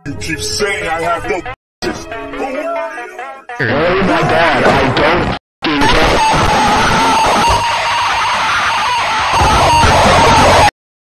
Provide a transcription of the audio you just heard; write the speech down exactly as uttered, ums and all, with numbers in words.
You keep saying I have no. Oh my god, I don't